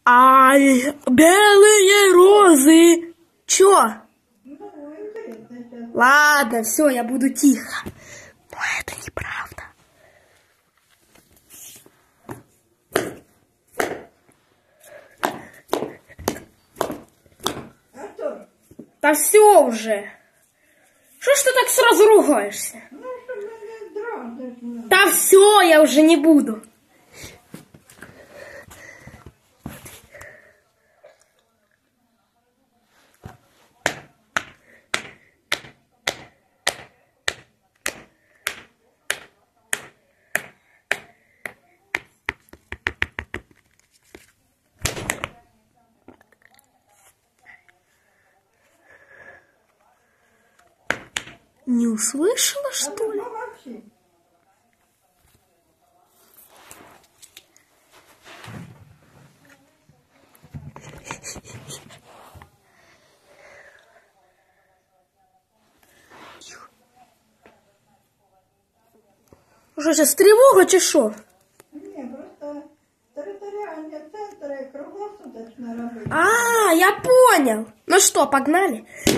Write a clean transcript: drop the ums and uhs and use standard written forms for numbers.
Ай, белые розы. Чё? Ладно, все, я буду тихо. Но это неправда. Да все уже. Что ж ты так сразу ругаешься? Да все, я уже не буду. Не услышала, что ли? Что сейчас тревога, чи що? Ні, просто територіальні центри круглосуточно робити. А, я понял. Ну что, погнали?